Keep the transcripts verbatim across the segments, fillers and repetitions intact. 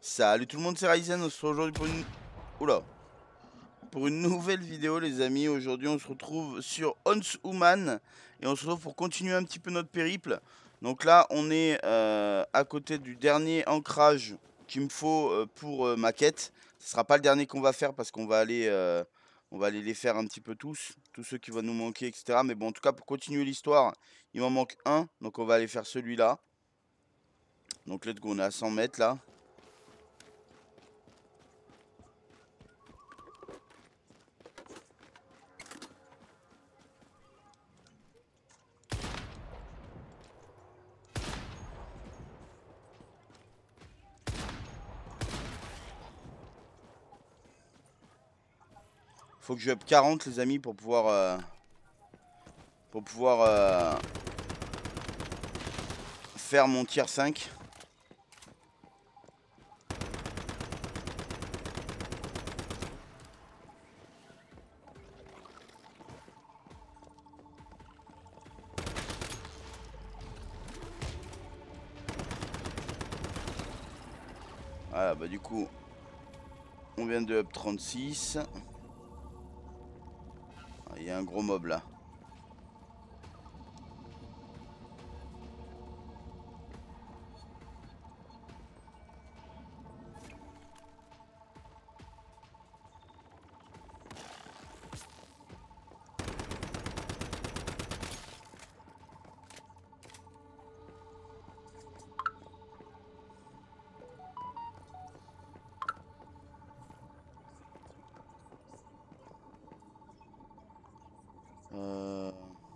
Salut tout le monde, c'est Ryzen, on se retrouve aujourd'hui pour une... Oula. Pour une nouvelle vidéo les amis. Aujourd'hui on se retrouve sur Human et on se retrouve pour continuer un petit peu notre périple. Donc là on est euh, à côté du dernier ancrage qu'il me faut euh, pour euh, ma quête. Ce sera pas le dernier qu'on va faire parce qu'on va aller euh, on va aller les faire un petit peu tous, tous ceux qui vont nous manquer, et cetera. Mais bon, en tout cas pour continuer l'histoire, il m'en manque un, donc on va aller faire celui-là. Donc let's go, on est à cent mètres là. Faut que je up quarante les amis pour pouvoir euh, pour pouvoir euh, faire mon tier cinq. Voilà, bah du coup on vient de up trente-six. Il y a un gros mob là. Euh...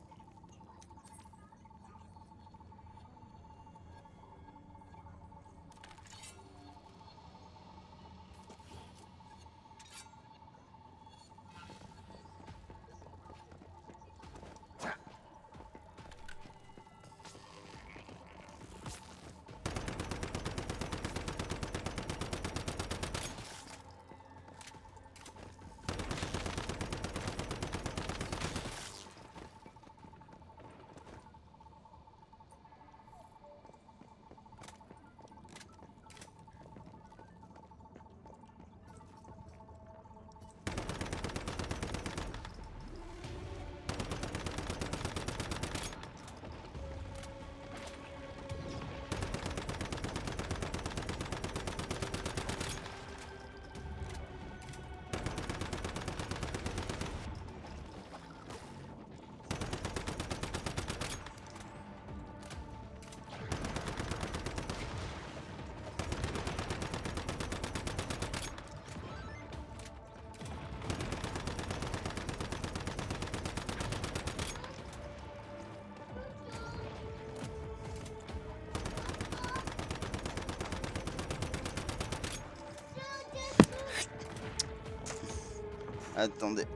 Attendez.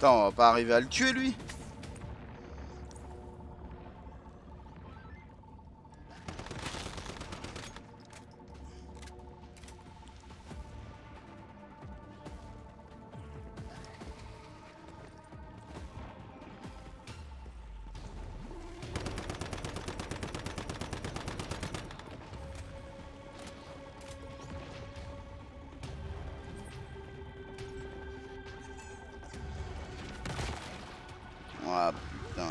Attends, on va pas arriver à le tuer lui. Ah putain.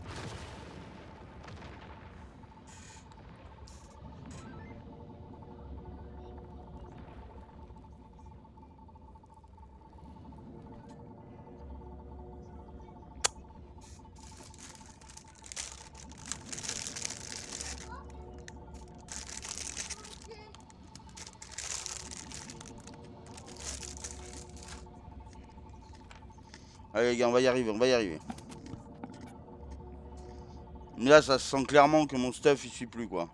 Allez les gars, on va y arriver, on va y arriver. Mais là, ça se sent clairement que mon stuff il suit plus quoi.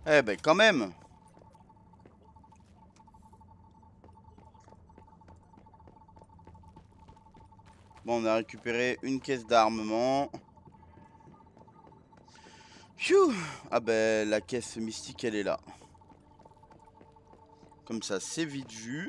Eh ben quand même. Bon, on a récupéré une caisse d'armement. Phew. Ah ben la caisse mystique elle est là. Comme ça c'est vite vu.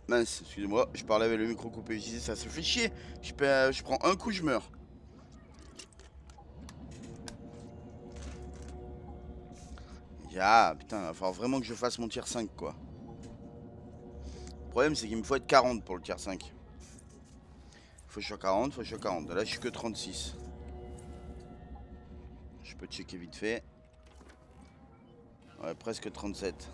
Mince, excusez-moi, je parlais avec le micro coupé. Je disais, ça se fait chier. Je, peux- je prends un coup, je meurs. Ah putain, il va falloir vraiment que je fasse mon tier cinq quoi. Le problème c'est qu'il me faut être quarante pour le tier cinq. Faut que je sois quarante, faut que je sois quarante. Là je suis que trente-six. Je peux checker vite fait. Ouais, presque trente-sept.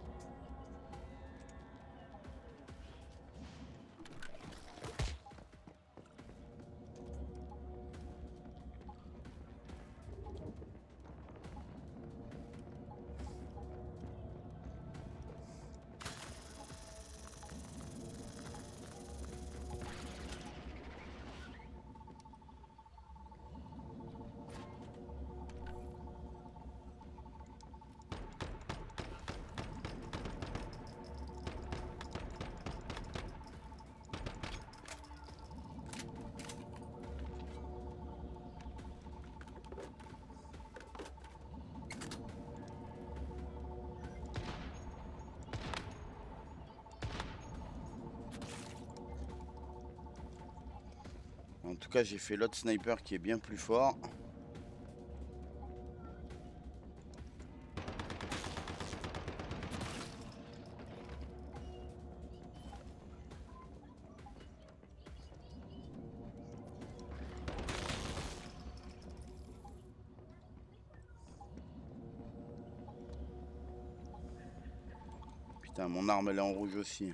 En tout cas j'ai fait l'autre sniper qui est bien plus fort. Putain, mon arme elle est en rouge aussi.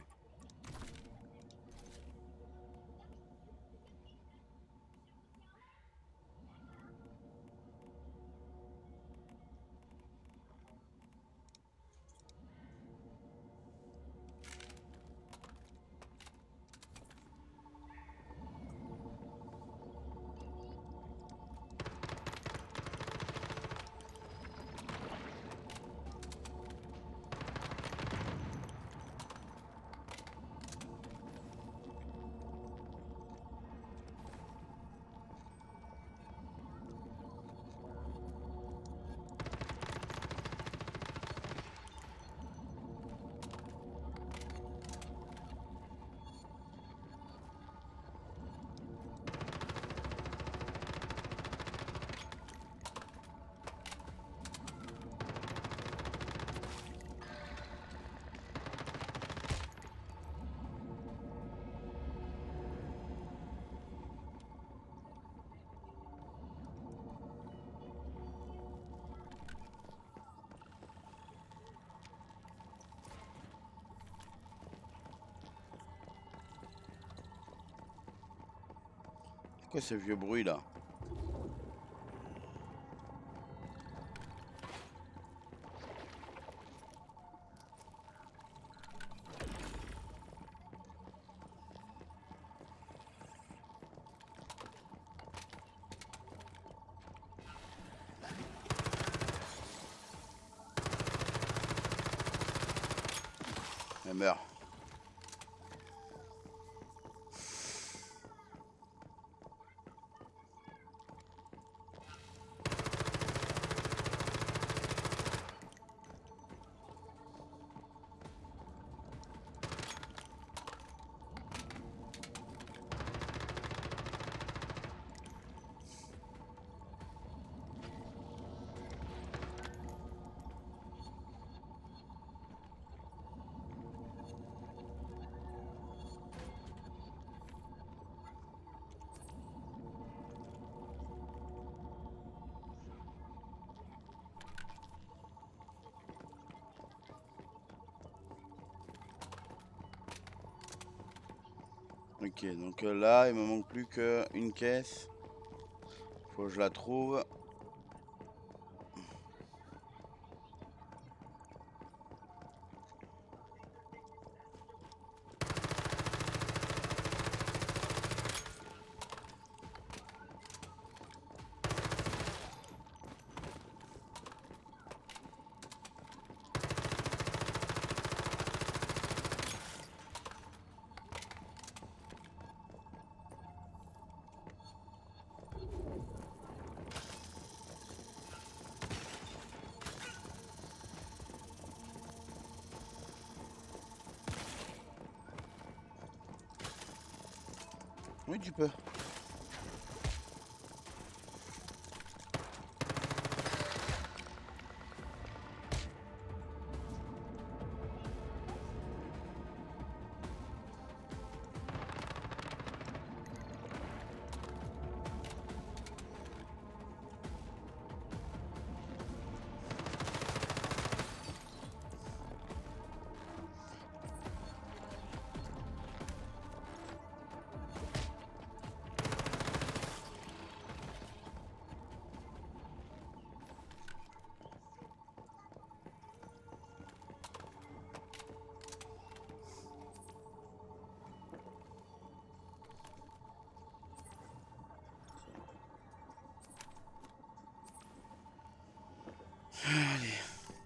C'est quoi ce vieux bruit là? Elle meurt. Ok, donc euh, là, il me manque plus qu'une caisse. Faut que je la trouve. Oui, tu peux. Allez.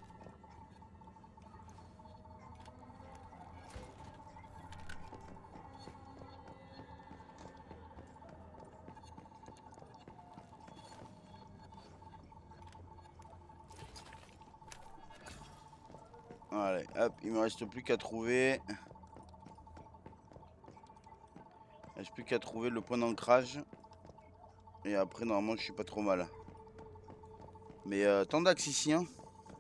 Allez, hop, il me reste plus qu'à trouver. Il reste plus qu'à trouver le point d'ancrage. Et après, normalement, je suis pas trop mal. Mais euh, tant d'axes ici, hein.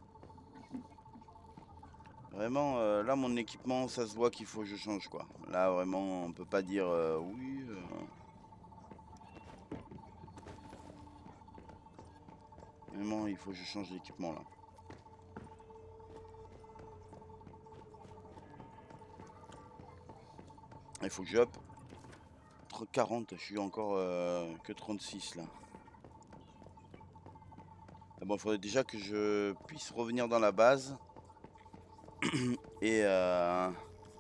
Vraiment, euh, là, mon équipement, ça se voit qu'il faut que je change, quoi. Là, vraiment, on peut pas dire euh, oui. Euh... Vraiment, il faut que je change d'équipement, là. Il faut que je hop. quarante, je suis encore euh, que trente-six, là. Ah bon, il faudrait déjà que je puisse revenir dans la base. Et... Euh...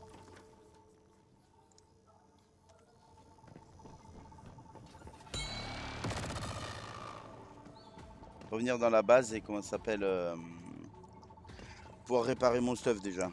revenir dans la base et comment ça s'appelle euh, pouvoir réparer mon stuff déjà.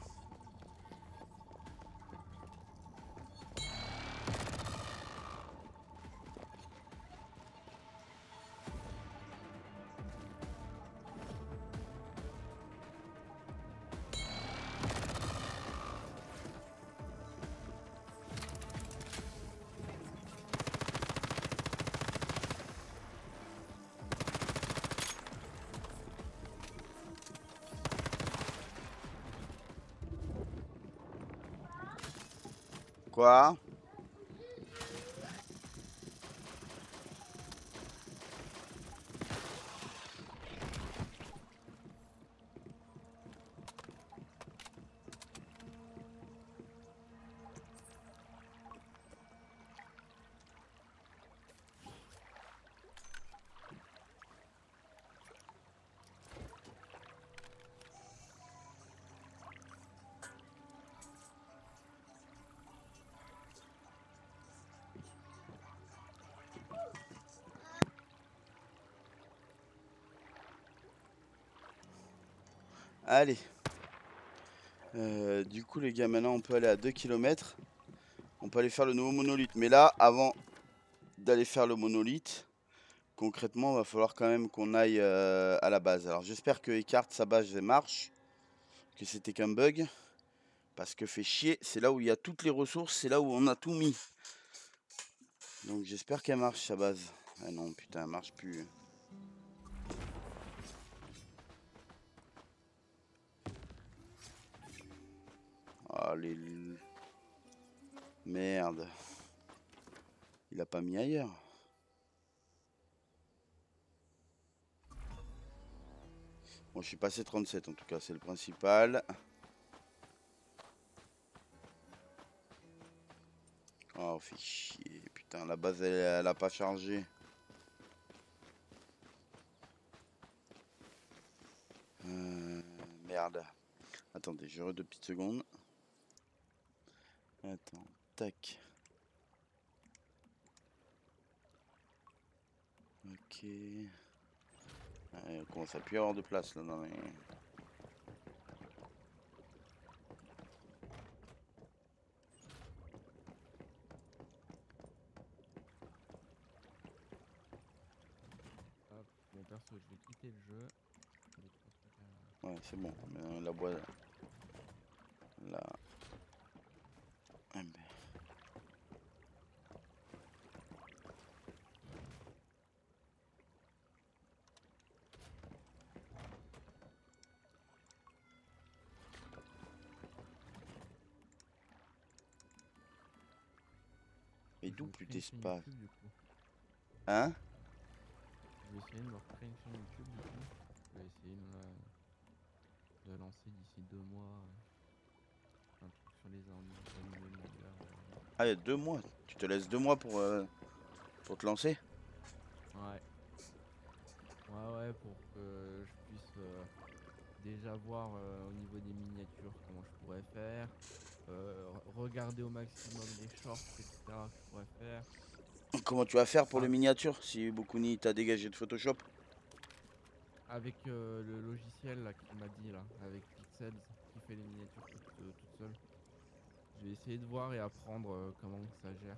Quoi? Allez. Euh, du coup les gars, maintenant on peut aller à deux kilomètres. On peut aller faire le nouveau monolithe. Mais là, avant d'aller faire le monolithe, concrètement, il va falloir quand même qu'on aille euh, à la base. Alors j'espère que Eckhart, sa base, elle marche. Que c'était qu'un bug. Parce que fait chier, c'est là où il y a toutes les ressources, c'est là où on a tout mis. Donc j'espère qu'elle marche sa base. Ah non, putain, elle marche plus. Ah les... Merde. Il a pas mis ailleurs. Bon, je suis passé trente-sept en tout cas, c'est le principal. Oh, fait chier. Putain, la base, elle, elle a pas chargé. Euh, merde. Attendez, je deux petites secondes. Attends, tac. Ok. Ouais, on commence à plus avoir de place là dans les... Hop, bon perso, je vais quitter le jeu. Il y a trois trucs à... Ouais, c'est bon. Mais la boîte... Là... Ah, ben. Mais Je d'où me plus crée une chaîne d'espace? YouTube du coup. Hein? Je vais essayer de me recréer une chaîne YouTube du coup. Je vais essayer de, la- de lancer d'ici deux mois euh, un truc sur les ani- animaux de l'univers. euh. Ah, il y a deux mois. Tu te laisses deux mois pour, euh, pour te lancer? Ouais. Ouais, ouais, pour que je puisse euh, déjà voir euh, au niveau des miniatures comment je pourrais faire. euh, re- regarder au maximum les shorts, et cetera que je pourrais faire. Comment tu vas faire pour les Ah, miniatures si Bokuni t'a dégagé de Photoshop? avec euh, le logiciel là qui m'a dit là, avec Pixels, qui fait les miniatures toutes, euh, toutes seules. Je vais essayer de voir et apprendre euh, comment ça gère.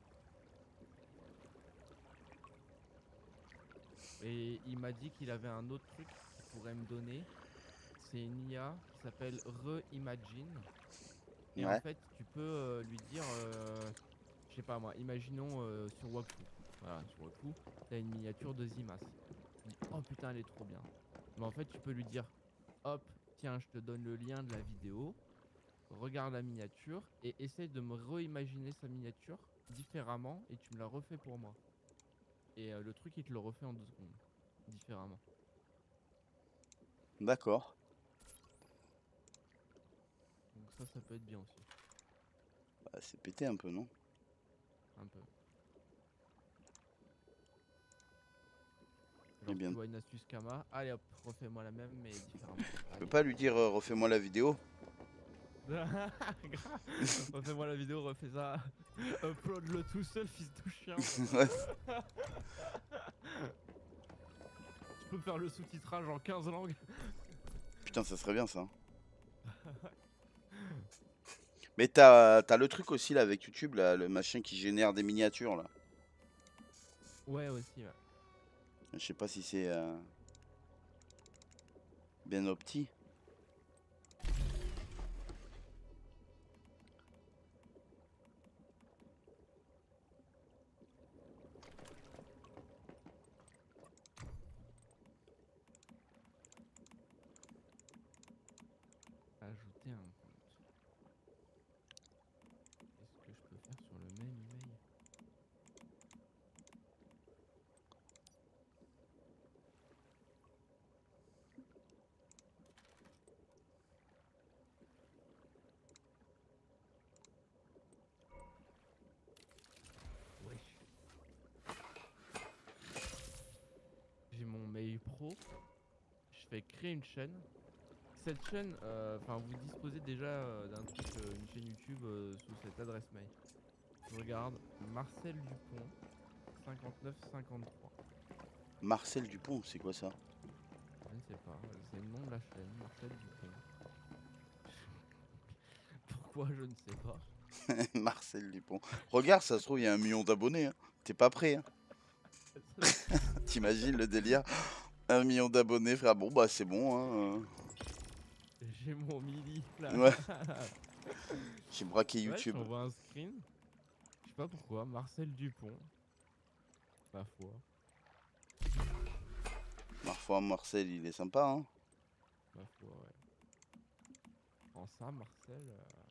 Et il m'a dit qu'il avait un autre truc qu'il pourrait me donner. C'est une I A qui s'appelle Reimagine. Et en Ouais. fait, tu peux euh, lui dire, euh, je sais pas moi, imaginons euh, sur Wakfu. Voilà, sur Wakfu, t'as une miniature de Zimas. Tu dis, oh putain, elle est trop bien. Mais en fait, tu peux lui dire, hop, tiens, je te donne le lien de la vidéo, regarde la miniature et essaye de me réimaginer sa miniature différemment et tu me la refais pour moi. Et euh, le truc, il te le refait en deux secondes, différemment. D'accord. Donc ça, ça peut être bien aussi, Bah, c'est pété un peu, non? un peu. Eh Genre, bien, tu vois une astuce Kama, allez hop, refais-moi la même, mais différemment. tu peux Allez. pas lui dire euh, refais-moi la vidéo? Grave. Refais-moi la vidéo, refais ça. Upload-le tout seul, fils de chien. Ouais. Tu peux faire le sous-titrage en quinze langues. Putain, ça serait bien ça. Mais t'as t'as le truc aussi là avec YouTube, là, le machin qui génère des miniatures là. Ouais, aussi, ouais. Je sais pas si c'est euh, bien opti. Ajouter un compte. Qu'est-ce que je peux faire sur le même email? Wesh. J'ai mon mail pro. Je fais créer une chaîne. Cette chaîne, euh, enfin, vous disposez déjà euh, d'un truc, euh, une chaîne YouTube euh, sous cette adresse mail. Je regarde Marcel Dupont cinquante-neuf cinquante-trois. Marcel Dupont, c'est quoi ça? Je ne sais pas, c'est le nom de la chaîne, Marcel Dupont. Pourquoi, je ne sais pas. Marcel Dupont. Regarde, ça se trouve, il y a un million d'abonnés. Hein. T'es pas prêt. Hein. T'imagines le délire? Un million d'abonnés, frère. Bon, bah c'est bon. Hein. J'ai mon mili là. Ouais, j'ai braqué Ouais, je YouTube. t'envoie un screen. Je sais pas pourquoi, Marcel Dupont. Ma foi. Parfois, Marcel, il est sympa. Hein. Ma foi, ouais. En ça, Marcel. euh,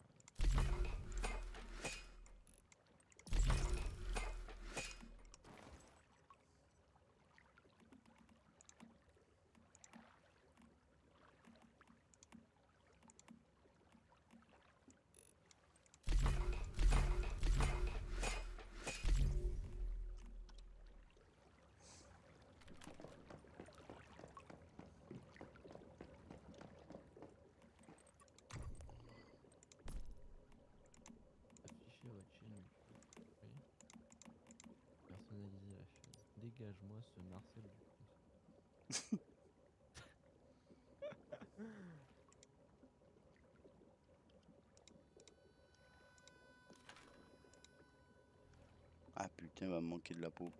Afficher votre chaîne YouTube. Oui. Personnaliser la chaîne. Dégage-moi ce Marcel Dupont. Ah putain, il va me manquer de la peau.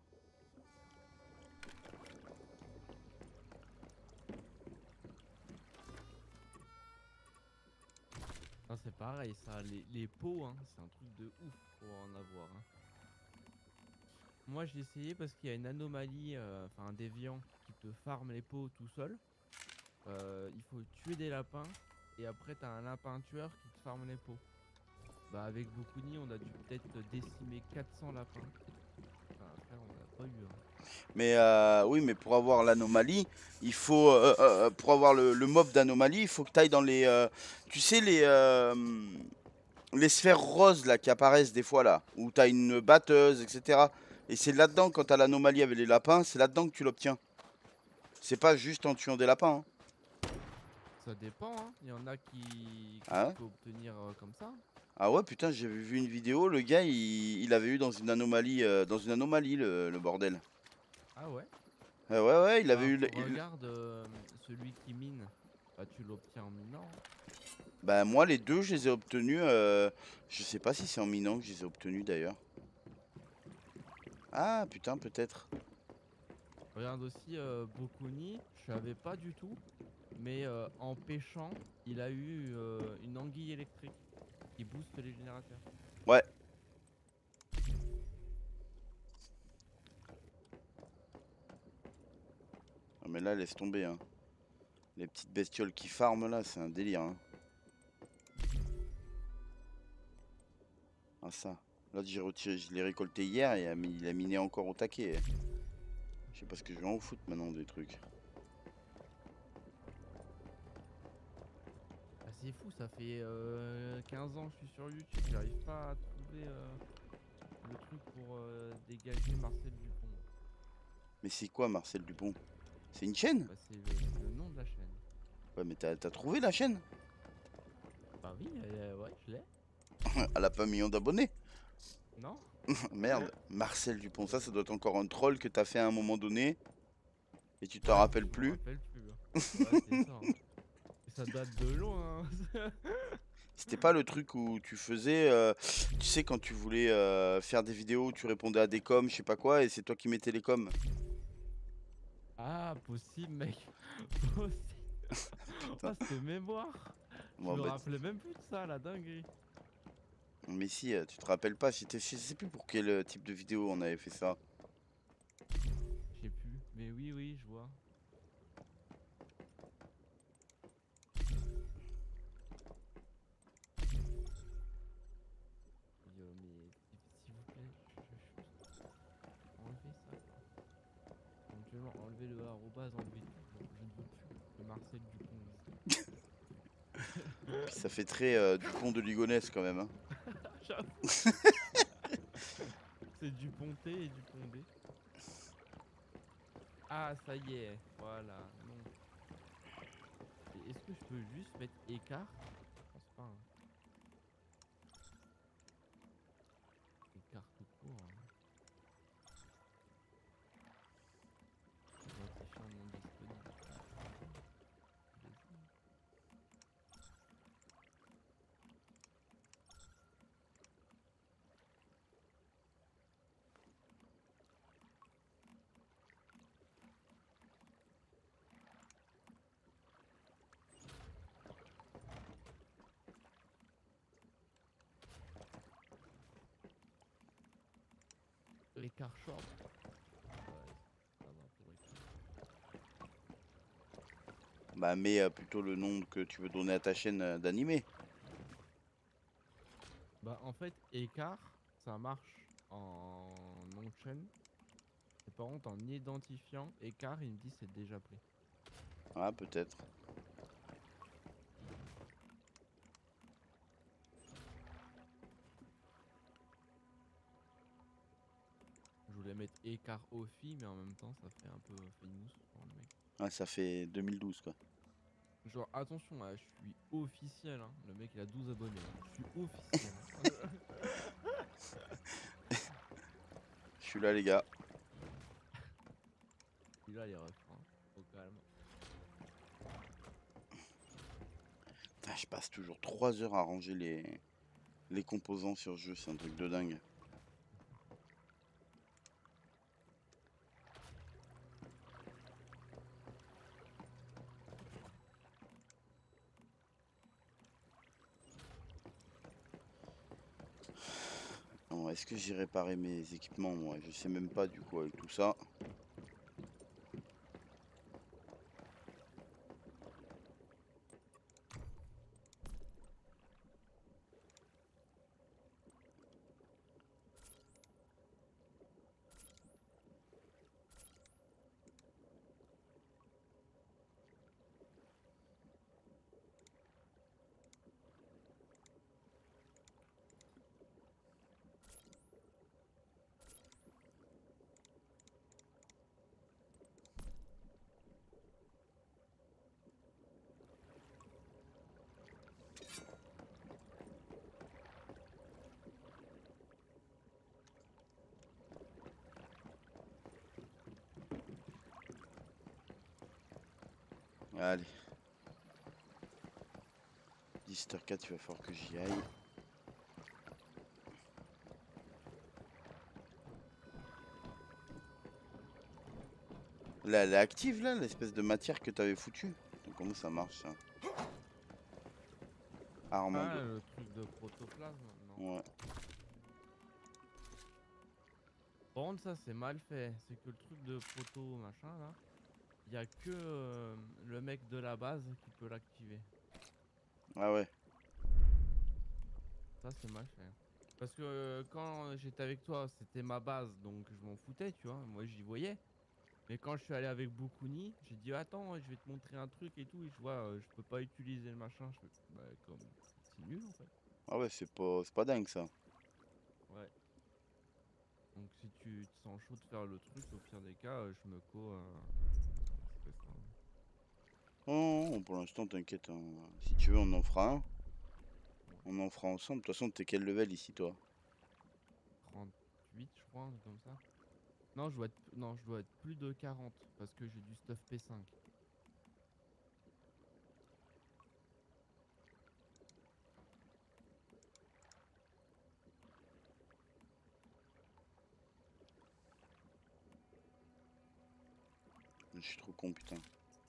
Ah, c'est pareil, ça. Les, les pots, hein, c'est un truc de ouf pour en avoir. Hein. Moi, j'ai essayé parce qu'il y a une anomalie, euh, enfin un déviant qui te farme les pots tout seul. Euh, il faut tuer des lapins et après, t'as un lapin tueur qui te farme les pots. Bah avec Bokuni, on a dû peut-être décimer quatre cents lapins. Enfin, après, on n'a pas eu. Hein. Mais euh, oui, mais pour avoir l'anomalie, il faut. Euh, euh, pour avoir le, le mob d'anomalie, il faut que tu ailles dans les. Euh, tu sais, les. Euh, les sphères roses là qui apparaissent des fois là, où tu as une batteuse, et cetera. Et c'est là-dedans, quand tu as l'anomalie avec les lapins, c'est là-dedans que tu l'obtiens. C'est pas juste en tuant des lapins. Hein. Ça dépend, hein. Il y en a qui que Ah tu ouais? peux obtenir euh, comme ça. Ah ouais, putain, j'avais vu une vidéo, le gars, il, il avait eu dans une anomalie, euh, dans une anomalie le, le bordel. Ah ouais? Ah ouais, ouais, il avait Bah eu. le- il- regarde, euh, celui qui mine, bah tu l'obtiens en minant. Hein. Bah moi, les deux, je les ai obtenus. Euh, je sais pas si c'est en minant que je les ai obtenus d'ailleurs. Ah putain, peut-être. Regarde aussi euh, Bokuni, je savais pas du tout, mais euh, en pêchant, il a eu euh, une anguille électrique qui booste les générateurs. Ouais. Ah, mais là, laisse tomber. Hein. Les petites bestioles qui farment là, c'est un délire. Hein. Ah ça. Là, j'ai retiré, je l'ai récolté hier et il a mis- il a miné encore au taquet. Je sais pas ce que je vais en foutre maintenant des trucs. Ah, c'est fou, ça fait euh, quinze ans que je suis sur YouTube, j'arrive pas à trouver euh, le truc pour euh, dégager Marcel Dupont. Mais c'est quoi Marcel Dupont? C'est une chaîne? Bah, c'est le, c'est le nom de la chaîne. Ouais, mais t'as t'as trouvé la chaîne? Bah oui, euh, ouais, je l'ai. Elle a pas un million d'abonnés. Non? Merde. Marcel Dupont, ça, ça doit être encore un troll que t'as fait à un moment donné et tu t'en Ouais, rappelles je m'en plus. rappelle plus. Hein. Ouais, c'est ça. Hein. Et ça date de loin. Hein. C'était pas le truc où tu faisais, euh, tu sais, quand tu voulais euh, faire des vidéos où tu répondais à des coms, je sais pas quoi, et c'est toi qui mettais les coms. Ah, possible, mec. Possible. Putain. Oh, cette mémoire. Je Bon, me bah, rappelais même plus de ça, la dinguerie. mais si, euh, tu te rappelles pas, c'était, je sais plus pour quel euh, type de vidéo on avait fait ça. Je sais plus. Mais oui, oui, je vois. Et, euh, mais s'il s'il vous plaît, je, je juste enlever ça, quoi. Éventuellement, enlever le arrobase, enlever tout. Genre, je ne veux plus de Marcel Dupont ici. Puis ça fait très euh, Dupont de Ligonnès quand même. Hein. J'avoue. C'est du ponté et du pondé. Ah, ça y est. Voilà. Non. Et est-ce que je peux juste mettre écart? Je pense pas. Hein. Écart tout court. Hein. Identifiant non disponible. Vas-y. Écart short. Ouais, ça va pour écart. Bah, mets euh, plutôt le nom que tu veux donner à ta chaîne euh, d'animé. Bah, en fait, écart, ça marche en nom de chaîne. Et par contre, en identifiant écart, il me dit c'est déjà pris. Ah, peut-être. Je voulais mettre écart Ophi, mais en même temps, ça fait un peu famous pour le mec. Ah, ça fait deux mille douze quoi. Genre, attention, là, je suis officiel. Hein. Le mec, il a douze abonnés. Hein. Je suis officiel. Hein. Je suis là, les gars. Il a les refs. Hein. Au calme. Putain, je passe toujours trois heures à ranger les, les composants sur le jeu, c'est un truc de dingue. Bon, est-ce que j'ai réparé mes équipements, moi? Je sais même pas du coup avec tout ça. Allez. dix heures quatre, il va falloir que j'y aille. Là, elle est active là, l'espèce de matière que t'avais foutue. Comment ça marche ça? Armand Ah, de... le truc de protoplasme, non. Ouais. Par contre, ça c'est mal fait. C'est que le truc de proto machin là, il y a que euh, le mec de la base qui peut l'activer. Ah ouais. Ça c'est mal fait. Parce que euh, quand j'étais avec toi, c'était ma base, donc je m'en foutais, tu vois. Moi j'y voyais. Mais quand je suis allé avec Bukuni, j'ai dit attends, je vais te montrer un truc et tout. Et je vois, euh, je peux pas utiliser le machin. Je fais bah comme c'est nul en fait. Ah ouais, c'est pas, c'est pas dingue ça. Ouais. Donc si tu te sens chaud de faire le truc, au pire des cas, euh, je me co. Euh, espèce, hein. Oh, non, pour l'instant, t'inquiète. Hein. Si tu veux, on en fera un. On en fera ensemble. De toute façon, t'es quel level ici, toi? trente-huit, je crois, un truc comme ça. Non, je dois être, non, je dois être plus de quarante parce que j'ai du stuff P cinq. Je suis trop con, putain.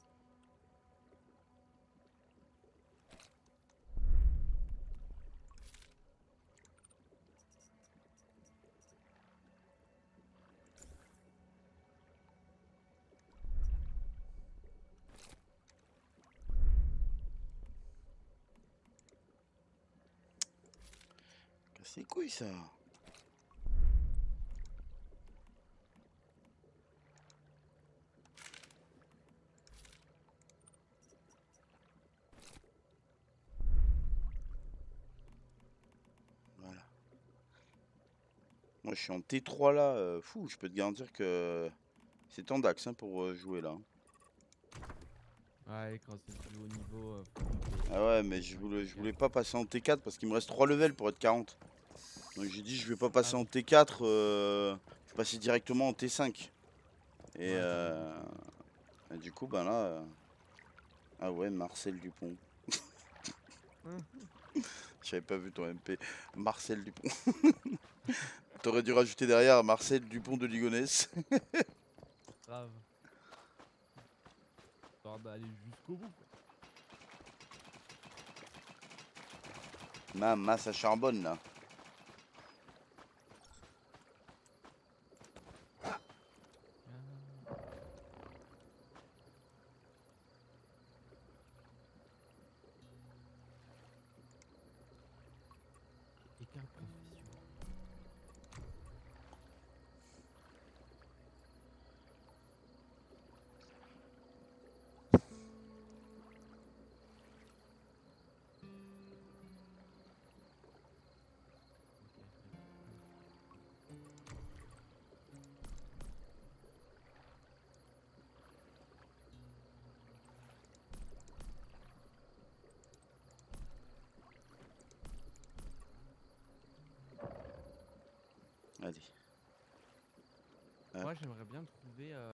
Casse les couilles, ça. Voilà. Moi, je suis en T trois là. euh, fou, je peux te garantir que c'est tendax hein, pour euh, jouer là. Ouais, quand c'est du haut niveau, euh, faut compter. Ah ouais, mais je voulais, je voulais pas passer en T quatre parce qu'il me reste trois levels pour être quarante. Donc j'ai dit, je vais pas passer Ah en oui, T quatre, euh, je vais passer directement en T cinq. Et, ouais, t'as raison. euh, et du coup, ben là. euh, Ah ouais, Marcel Dupont. Hum, J'avais pas vu ton M P. Marcel Dupont. T'aurais dû rajouter derrière Marcel Dupont de Ligonnès. grave. Histoire d'aller jusqu'au bout, quoi. Ma masse à charbonne là. Ah. Écart professionnel. Ok, vas-y. Allez. Hop. Moi, j'aimerais bien trouver. euh,